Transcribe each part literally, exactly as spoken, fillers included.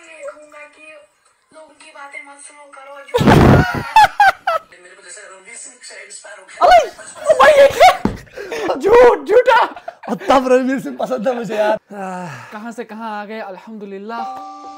ये कहूंगा कि लोगों की बातें मत सुनो, करो जो मेरे को जैसे रणवीर सिंह से इंस्पायर हो गया भाई। ये झूठ झूठा, तब रणवीर सिंह पसंद है मुझे यार। कहां से कहां आ गए, अल्हम्दुलिल्लाह।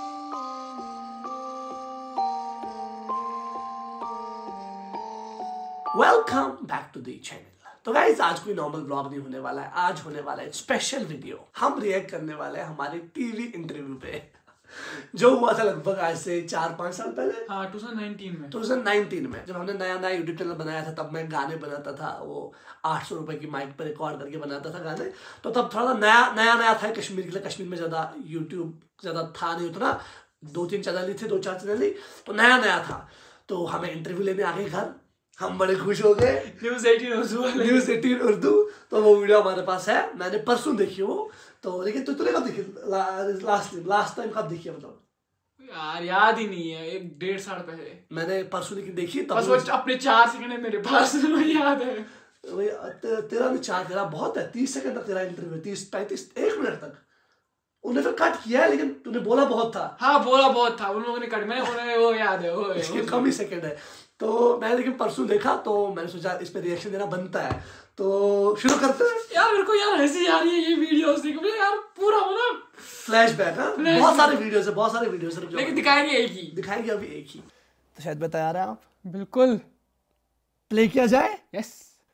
Welcome back to the channel. तो गाइस आज कोई नॉर्मल ब्लॉग नहीं होने वाला है, आज होने वाला है स्पेशल वीडियो। हम रिएक्ट करने वाले हैं हमारे टीवी इंटरव्यू पे जो हुआ था लगभग आज से चार पांच साल पहले। हाँ, टू थाउज़ेंड नाइनटीन में टू थाउज़ेंड नाइनटीन में जब हमने नया नया यूट्यूब चैनल बनाया था, तब मैं गाने बनाता था, वो आठ सौ रुपए की माइक पर रिकॉर्ड करके बनाता था गाने। तो तब थोड़ा नया नया नया था कश्मीर के लिए। कश्मीर में ज्यादा यूट्यूब ज्यादा था नहीं उतना, दो तीन चैनल ही थे, दो चार चैनल ही, तो नया नया था। तो हमें इंटरव्यू लेने आ गए घर, हम बड़े खुश हो गए। News eighteen Urdu news eighteen Urdu, तो वो वीडियो हमारे पास है। मैंने परसों देखी वो, तो लेकिन तू तूने कब देखी लास्ट लास्ट टाइम कब देखी मतलब? यार याद ही नहीं है, एक डेढ़ साल पहले मैंने परसों की देखी, तब बस वो अपने चार सेकंड है मेरे पास, याद है। वही तेरा भी चार, तेरा बहुत है, तीस सेकंड तक तेरा इंटरव्यू, तीस पैंतीस एक मिनट तक उन्हें फिर कट किया है, लेकिन तूने बोला बहुत था। हाँ बोला बहुत था, उन लोगों ने कट, मैंने उन्हें वो याद है, वो इसके कम ही सेकंड है। तो मैंने लेकिन परसों देखा, तो मैंने सोचा इस पे रिएक्शन देना बनता है, तो शुरू करते हैं। यार मेरे को यार हंसी आ रही है ये वीडियोस देख के यार, पूरा ना फ्लैशबैक। हाँ बहुत सारे वीडियोस है, बहुत सारे वीडियोस है, लेकिन दिखाएंगे एक ही, दिखाएंगे अभी एक ही। तो शायद मैं तैयार है आप? बिल्कुल, प्ले किया जाए। यस।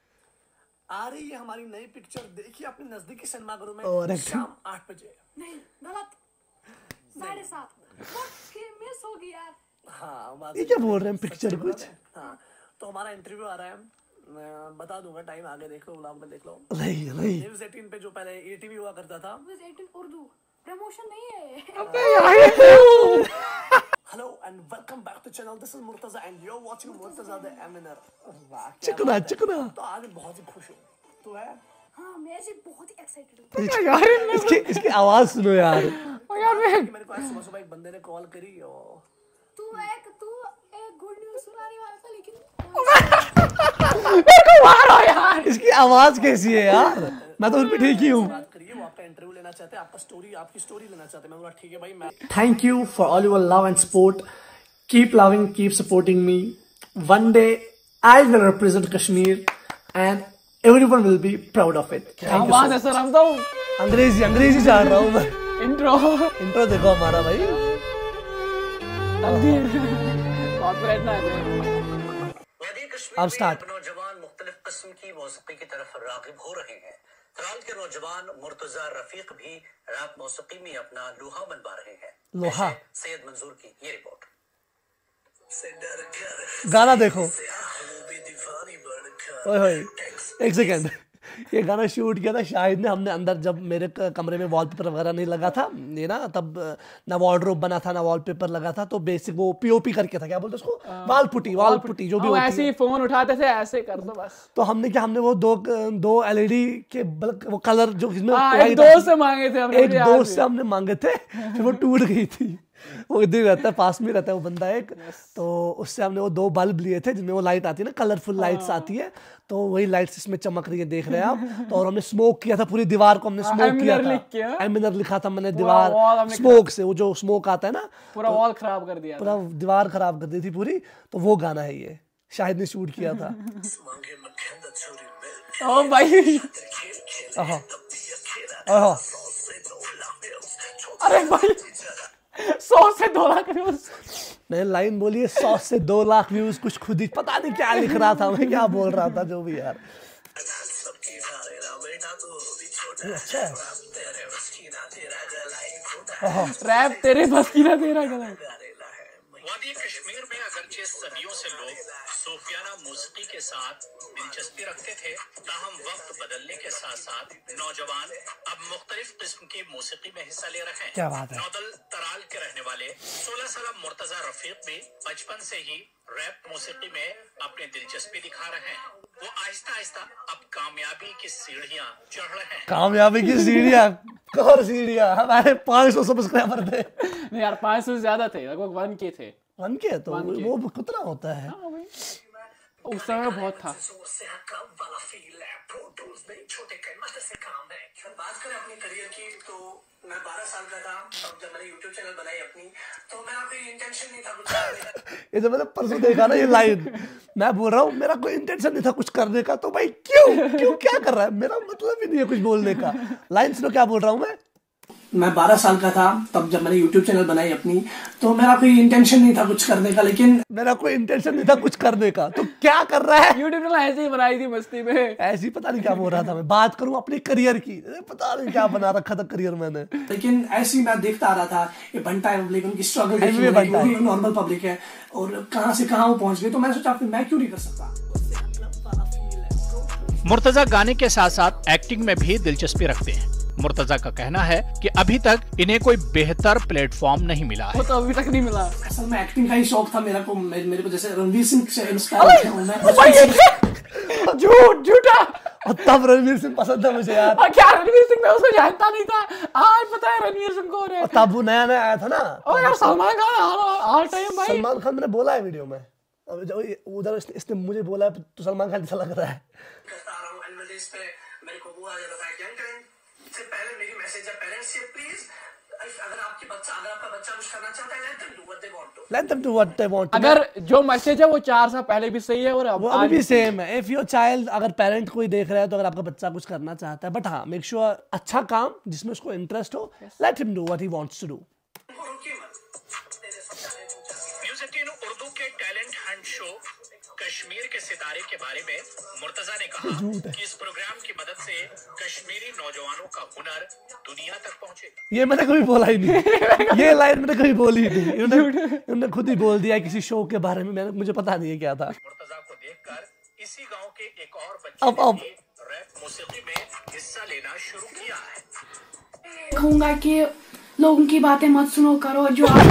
आ रही है हमारी नई पिक्चर, देखिए अपने नजदीकी सिनेमाघरों में शाम आठ बजे। नहीं गलत, साढ़े सात मिस हो गया यार। हाँ ये क्या बोल रहे हैं, पिक्चर कुछ। हाँ तो हमारा इंटरव्यू आ रहा है, मैं बता दूंगा टाइम, आगे देख लो, व्लॉग में देख लो। नहीं नहीं न्यूज़ एटीन पे जो पहले एटीवी हुआ करता था, न्यूज़ एटीन उर्दू प्रमोशन नहीं है। अबे यार hello and welcome back to channel, this is Murtaza and you are watching Murtaza the Eminer. चिकना चिकना। तो आज बहुत ही खुश हूँ, तो है। हाँ मैं ऐसे बहुत ही एक्साइटेड हूँ यार। इसकी इसकी आवाज सुनो यार। यार मेरे को आज सुबह सुबह एक बंदे ने कॉल करी और तू एक तू एक गुड न्यूज़ सुनाने वाला था, लेकिन मेरे को मारो यार। इसकी आवाज कैसी है यार? मैं तो उन पे ठीक ही हूँ। बात करिए, वो आपका इंटरव्यू लेना चाहते हैं, आपका स्टोरी, आपकी स्टोरी लेना चाहते हैं। मैं बोला ठीक है भाई। मैं thank you for all your love and support, keep loving, keep supporting me. One day I will represent Kashmir and everyone will be proud of it. क्या बात है सर, हम तो अंग्रेजी अंग्रेजी चाह रहा हूँ मैं। इंट्रो इंट्रो देखो हमारा भाई। कॉपीराइट ना अब स्टार्ट। नौजवान मुख्तलिफ किस्म की मौसीकी की तरफ रागिब हो रहे हैं। फिलहाल के नौजवान मुर्तजा रफीक भी रैप मौसीकी में अपना लोहा मनवा रहे हैं। लोहा। सैयद मंजूर की ये रिपोर्ट। गाना देखो। ओए ओए एक सेकेंड, ये गाना शूट किया था शाहिद ने। हमने अंदर, जब मेरे कमरे में वॉलपेपर वगैरह नहीं लगा था ये ना, तब ना वार्डरोब बना था ना वॉलपेपर लगा था, तो बेसिक वो पीओपी करके था, क्या बोलते उसको, वाल पुटी, वाल पुटी जो भी होती है। ऐसे ही फोन उठाते थे, ऐसे कर दो बस। तो हमने क्या, हमने वो दो दो एलईडी के वो कलर जो इसमें एक दोस्त से मांगे थे हमने, एक दोस्त से हमने मांगे थे, फिर वो टूट गई थी। वो इधर रहता है, पास में रहता है वो बंदा एक, तो उससे हमने वो दो बल्ब लिए थे जिनमें वो लाइट आती है ना, कलरफुल लाइट्स आती है, तो वही लाइट्स इसमें चमक रही है, देख रहे हैं आप। तो और हमने स्मोक किया था पूरी दीवार को, हमने स्मोक किया था, एमिनर लिखा था मैंने दीवार स्मोक से, वो जो स्मोक आता है ना, पूरा वॉल खराब कर दिया, पूरा दीवार खराब कर दी थी पूरी। तो वो गाना है ये, शाहिद ने शूट किया था। ओ भाई, अरे भाई सौ से दो लाख व्यूज। मैंने लाइन बोली है, सौ से दो लाख व्यूज, कुछ खुद ही पता नहीं क्या लिख रहा था मैं, क्या बोल रहा था, जो भी यार। अच्छा है रैप तेरे बस की ना तेरा गला। वादी कश्मीर में अगरचे सदियों से लोग सूफियाना मौसीकी के साथ दिलचस्पी रखते थे, ताहम वक्त बदलने के साथ साथ नौजवान अब मुख्तलिफ किस्म की मौसीकी में हिस्सा ले रहे हैं। क्या बात है। नौदल तराल के रहने वाले सोलह साल मुर्तजा रफीक भी बचपन से ही रैप मौसीकी में अपनी दिलचस्पी दिखा रहे हैं। वो आहिस्ता आहिस्ता अब कामयाबी की सीढ़ियां चढ़ रहे हैं। कामयाबी की सीढ़ियां? कौन सीढ़ियां? हमारे पाँच सौ सब्सक्राइबर थे। नहीं यार, पाँच सौ से ज्यादा थे, लगभग वन के थे। वन के तो वो कितना होता है? उस समय बहुत था। नहीं, छोटे कदमत से काम है। बात करें अपनी करियर की, तो मैं बारह साल का था तब जब मैंने यूट्यूब चैनल बनाई अपनी, तो मेरा कोई इंटेंशन नहीं था कुछ करने का। ये जो मैंने परसों देखा ना ये लाइन, मैं बोल रहा हूँ मेरा कोई इंटेंशन नहीं था कुछ करने का, तो भाई क्यों क्यों क्या कर रहा है, मेरा मतलब ही नहीं है कुछ बोलने का। लाइन सुनो क्या बोल रहा हूँ मैं मैं बारह साल का था तब जब मैंने यूट्यूब चैनल बनाई अपनी, तो मेरा कोई इंटेंशन नहीं था कुछ करने का, लेकिन मेरा कोई इंटेंशन नहीं था कुछ करने का, तो क्या कर रहा है। यूट्यूब चैनल ऐसे ही बनाई थी मस्ती में, ऐसी पता नहीं क्या बोल रहा था मैं। बात करूं अपने करियर की, पता नहीं क्या बना रखा था करियर मैंने, लेकिन ऐसे ही मैं देखता आ रहा था ये बनता है पब्लिक, उनकी स्ट्रगल नॉर्मल पब्लिक है और कहां से कहां वो पहुंच गए, तो मैं सोचा फिर मैं क्यों नहीं कर सकता। मुर्तजा गाने के साथ साथ एक्टिंग में भी दिलचस्पी रखते हैं। मुर्तजा का कहना है कि अभी तक इन्हें कोई बेहतर प्लेटफॉर्म नहीं मिला है। वो तो अभी तक नहीं मिला। असल में एक्टिंग का ही शौक था मेरा को, मेरे, मेरे को जैसे रणवीर सिंह से इंस्पायर हूं मैं। झूठ झूठा। और तब रणवीर सिंह पसंद था मुझे यार। क्या रणवीर सिंह, मैं उसको जानता नहीं था, आज पता है रणवीर सिंह कौन है। तब वो नया नया आया था ना। ओ यार सलमान खान ऑल टाइम भाई। सलमान खान मैंने बोला है वीडियो में, उधर इसने मुझे बोला है तो सलमान खान जैसा लग रहा है। मेरे को वो आ जाता है यंग टाइम से पहले मेरी मैसेज है पेरेंट्स से, प्लीज अगर आपके बच्चा अगर आपका बच्चा कुछ करना चाहता है, let them do what they want to let them do what they want to. अगर जो मैसेज है वो चार साल पहले भी सही है और अब वो अभी भी सेम है। इफ योर चाइल्ड, अगर पेरेंट कोई देख रहा है तो अगर आपका बच्चा कुछ करना चाहता है, बट हाँ मेक श्योर अच्छा काम जिसमें उसको इंटरेस्ट हो, let him do what he wants to do. News eighteen Urdu के टैलेंट हंट शो कश्मीर के सितारे के बारे में मुर्तजा ने कहा कि इस प्रोग्राम की मदद से कश्मीरी नौजवानों का हुनर दुनिया तक पहुंचेगा। ये मैंने कभी बोला ही नहीं, ये लाइन मैंने कभी बोली ही नहीं, इन्होंने खुद ही बोल दिया किसी शो के बारे में, मैंने मुझे पता नहीं है क्या था। मुर्तजा को देखकर इसी गांव के एक और बच्चे अब अब ने रैप मौसीकी में हिस्सा लेना शुरू किया है। कहूंगा कि लोगों की बातें मत सुनो करो, जो आप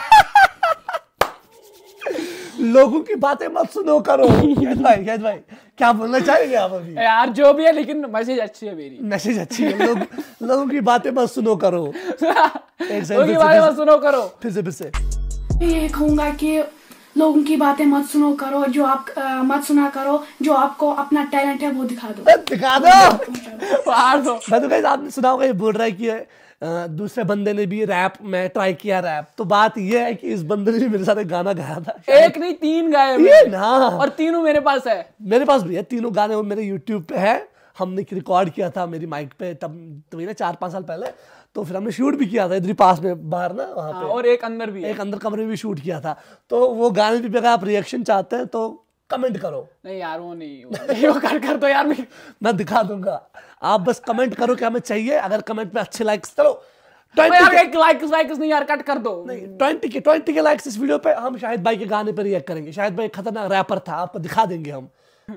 लोगों की बातें मत सुनो करो। यस भाई, यस भाई, क्या बोलना चाहेंगे आप अभी? यार जो भी है, लेकिन मैसेज अच्छी है मेरी। मैसेज अच्छी है। लोग लोगों की बातें मत सुनो करो। एक लोगों की बातें मत सुनो करो। फिर से फिर से ये कहूंगा कि लोगों की बातें मत सुनो करो, जो आप आ, मत सुना करो, जो आपको अपना टैलेंट है वो दिखा दो। दिखा दो। मार दो। मैं तो गाइस आपने सुना होगा, ये बोल रहा है कि आ, दूसरे बंदे ने भी रैप में ट्राई किया रैप, तो बात ये है कि इस बंदे ने भी मेरे साथ एक गाना गाया था। एक नहीं तीन गाए तीन, हाँ। और तीनों मेरे पास है। मेरे पास भी है तीनों गाने, वो मेरे यूट्यूब पे है। हमने रिकॉर्ड किया था मेरी माइक पे तब, तो ना चार पाँच साल पहले, तो फिर हमने शूट भी किया था इधर पास में बाहर ना वहाँ पे, और एक अंदर भी है। एक अंदर कमरे में भी शूट किया था। तो वो गाने पे अगर आप रिएक्शन चाहते हैं तो कमेंट करो। नहीं यार वो नहीं, वो, नहीं, वो कर कर दो यार। मैं मैं दिखा दूंगा, आप बस कमेंट करो कि हमें चाहिए। अगर कमेंट में अच्छे लाइक्स, चलो यार एक लाइक्स लाइक्स नहीं यार, कट कर दो। नहीं, ट्वेंटी के ट्वेंटी के लाइक्स इस वीडियो पे हम शाहिद भाई के गाने पे रिएक्ट करेंगे। शाहिद भाई खतरनाक रैपर था, आपको दिखा देंगे हम।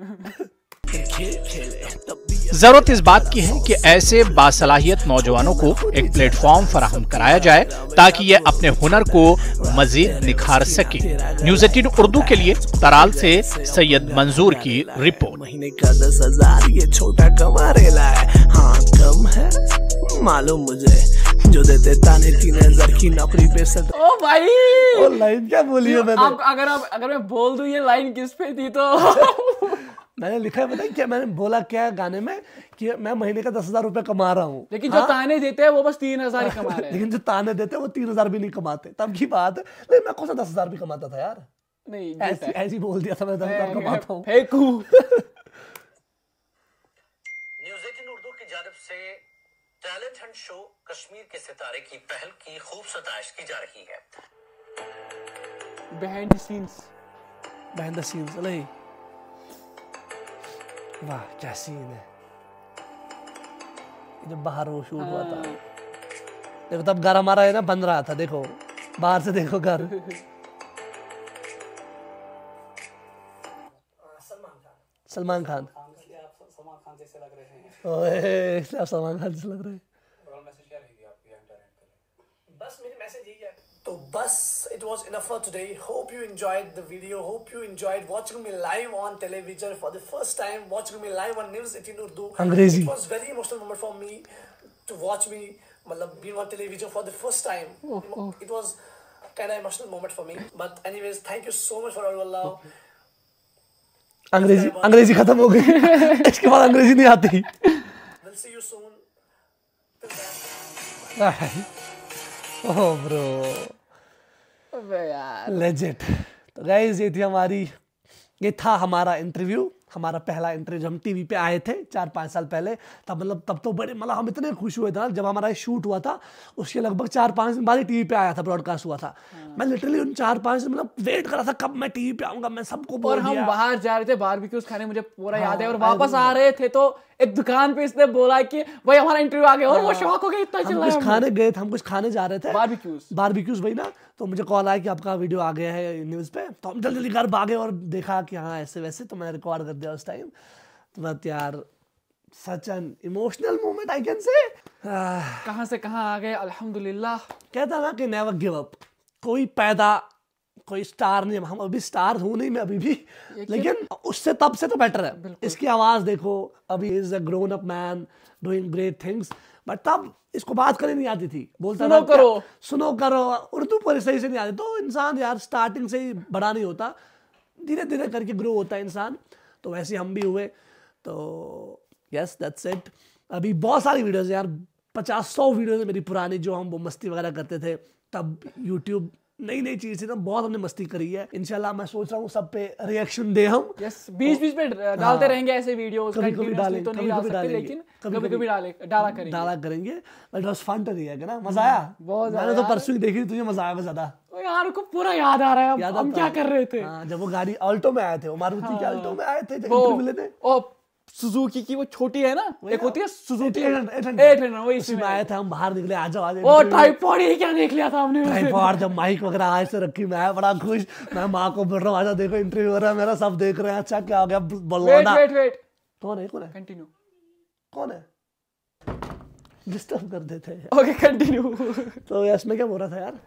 जरूरत इस बात की है कि ऐसे बासलाहियत नौजवानों को एक प्लेटफॉर्म फराहम कराया जाए ताकि ये अपने हुनर को मजीद निखार सके। न्यूज़ एटीन उर्दू के लिए तराल से सैयद मंजूर की रिपोर्ट। महीने का दस हजार ये छोटा कमा रेला है, हाँ कम है मालूम मुझे, जो देते ताने तीन हजार की नौकरी पे सद। ओ भाई, वो लाइन क्या बोली है मैंने? आप अगर आप अगर मैं बोल दूं ये लाइन किस पे थी तो मैंने लिखा है, पता है क्या मैंने बोला क्या गाने में, कि मैं महीने का दस हजार रुपए कमा रहा हूँ, लेकिन जो ताने देते हैं वो बस तीन हजार ही कमा रहे हैं। लेकिन जो ताने देते हैं वो तीन हजार भी नहीं कमाते, तब की बात है। लेकिन मैं कौन सा दस हजार भी कमाता था यार, नहीं ऐसी ऐसी बोल दिया था मैं दस हजार कमाता हूँ। फेंकू। न्यूज़ एटीन उर्दू की जानिब से टैलेंट हंट शो कश्मीर के सितारे की पहल की खूब सताइश की जा रही है। Behind the scenes, behind the scenes, नहीं वाह क्या सीन है। जब बाहर वो शूट हुआ था, देखो तब घर हमारा है ना बन रहा था, देखो बाहर से देखो घर। सलमान खान, सलमान खान जैसे लग रहे हैं। ओए इसलिए आप सलमान खान जैसे लग रहे हैं। बस मेरी मैसेज यही है, तो बस it was enough for today. Hope you enjoyed the video. Hope you enjoyed watching me live on television for the first time, watching me live on News eighteen Urdu. अंग्रेजी। It was very emotional moment for me to watch me, मतलब being on television for the first time. Oh, oh. It was kind of emotional moment for me. But anyways, thank you so much for all your love. अंग्रेजी अंग्रेजी खत्म हो गई इसके बाद अंग्रेजी नहीं आती। We'll see you soon. Till then. Oh bro, अबे यार लेजेंड। तो गाइस ये थी हमारी ये था हमारा इंटरव्यू, हमारा पहला इंटरव्यू। हम टीवी पे आए थे चार पाँच साल पहले, तब मतलब तब तो बड़े मतलब हम इतने खुश हुए थे ना जब हमारा शूट हुआ था, उसके लगभग चार पाँच दिन बाद ही टीवी पे आया था, ब्रॉडकास्ट हुआ था। मैं लिटरली उन चार पाँच दिन मतलब वेट कर रहा था कब मैं टीवी पे आऊंगा, मैं सबको बोल और हम दिया। बाहर जा रहे थे बारबेक्यूज खाने, मुझे पूरा हाँ, याद है। और I वापस आ remember. रहे थे तो एक दुकान पे इसने बोला कि भाई हमारा इंटरव्यू आ गया, और वो शौक हो गया इतना हम चिल्लाया कुछ हमने। खाने गए थे, हम कुछ खाने जा रहे थे बारबेक्यूज बारबेक्यूज वही ना, तो मुझे कॉल आया कि आपका वीडियो आ गया है न्यूज़ पे। तो हम जल्दी जल्दी घर भागे और देखा कि हाँ ऐसे वैसे, तो मैंने रिकॉर्ड कर दिया उस टाइम। तो बट यार such an emotional moment I can say. कहाँ से कहाँ आ गए, अल्हम्दुलिल्लाह। कहता ना कि नेवर गिव अप। कोई पैदा कोई स्टार नहीं, हम अभी स्टार हूँ नहीं मैं अभी भी, लेकिन उससे तब से तो बेटर है। इसकी आवाज़ देखो, अभी is a grown up man doing great things, but तब इसको बात करनी नहीं आती थी, बोलता सुनो था क्या- करो। सुनो करो, उर्दू पर सही से नहीं आती। तो इंसान यार स्टार्टिंग से ही बड़ा नहीं होता, धीरे धीरे करके ग्रो होता है इंसान। तो वैसे हम भी हुए। तो यस दैट्स इट। अभी बहुत सारी वीडियोस यार, पचास सौ वीडियोस मेरी पुरानी, जो हम वो मस्ती वगैरह करते थे तब। यूट्यूब नई नई चीज थी ना, बहुत हमने मस्ती करी है। इंशाल्लाह मैं सोच रहा हूँ सब पे रिएक्शन दे हम। यस, बीच बीच में डालते रहेंगे ऐसे वीडियोस, कभी कभी कंटिन्यूअसली डालेंगे, तो कभी नहीं डाल कभी सकते, डालेंगे, लेकिन कभी कभी कभी कभी डाले डाला करेंगे। डाला करेंगे। But was fun to react ना, मजा आया बहुत मैंने तो परसों ही देखी, तुझे मजा आया ज्यादा। ओ यार को पूरा याद आ रहा है, याद हम हम आता क्या है? कर रहे थे। हाँ, जब वो गाड़ी ऑल्टो में आए थे, वो मारुति के ऑल्टो में आए थे जब वो इंटरव्यू लेने। ओ सुजुकी की वो छोटी है ना, एक होती है Suzuki eight hundred, eight hundred. Eight hundred, वही उसी में आए थे हम, बाहर निकले, आ जाओ आ जाओ। ओ ट्राइपॉड, ये क्या देख लिया था हमने उसे। ट्राइपॉड, जब माइक वगैरह आज से रखी, मैं बड़ा खुश। मैं माँ को बोल रहा हूँ आजा देखो इंटरव्यू हो रहा है मेरा, सब देख रहे हैं। अच्छा क्या हो गया वेट बलवाना? वेट वेट, कौन है कौन है कंटिन्यू। कौन है डिस्टर्ब कर देते हैं। Okay continue. तो यस मैं क्या बोल रहा था यार,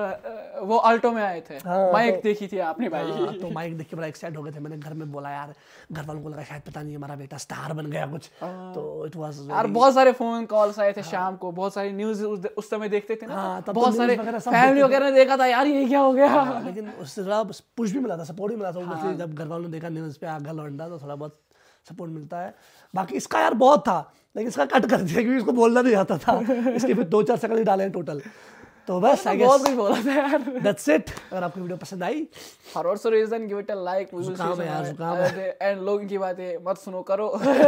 वो अल्टो में आए थे, हाँ, माइक तो- देखी थी आपने भाई। हाँ, तो माइक देख के बड़ा एक्साइट हो गए थे। मैंने घर में बोला यार, घर वालों को लगा शायद पता नहीं हमारा बेटा स्टार बन गया कुछ। तो इट वाज यार बहुत सारे फोन कॉल्स आए थे शाम को, बहुत सारी न्यूज उस, उस समय देखते थे ना, हाँ, तब तो बहुत news सारे वगैरह सब फैमिली देखते थे। वगैरह ने देखा था यार ये क्या हो गया। लेकिन उससे थोड़ा पुश भी मिला था, सपोर्ट भी मिला था। obviously जब घर वालों ने देखा न्यूज़ पे आ गया लौंडा, तो थोड़ा बहुत सपोर्ट मिलता है। बाकी इसका यार बहुत था, लेकिन इसका कट कर दिया क्योंकि इसको बोलना नहीं आता था। इसके फिर दो चार सेकंड ही डाले हैं टोटल। तो बस आई बहुत गेस कुछ बोला था यार। That's it. अगर आपको वीडियो पसंद आई, For also reason, give it a like. We will जुकाम see है यार, some जुकाम other day. And लोगों की बातें मत सुनो करो।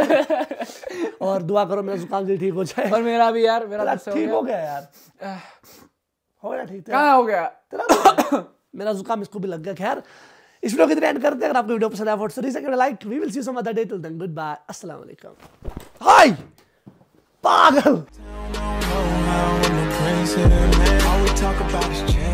और दुआ करो मेरा जुकाम जल्दी ठीक हो जाए। और मेरा भी यार, मेरा तेरा मुझसे हो ठीक हो गया। गया यार, हो गया ठीक। तेरा कहाँ हो गया? तेरा मेरा जुकाम इसको भी लग गया। खैर इस वीडियो की तरह एंड करते हैं। अगर आपको वीडियो पसंद आया for reason like, we will see some other day. Till then good bye, अस्सलाम वालेकुम। हाय पागल। All we talk about is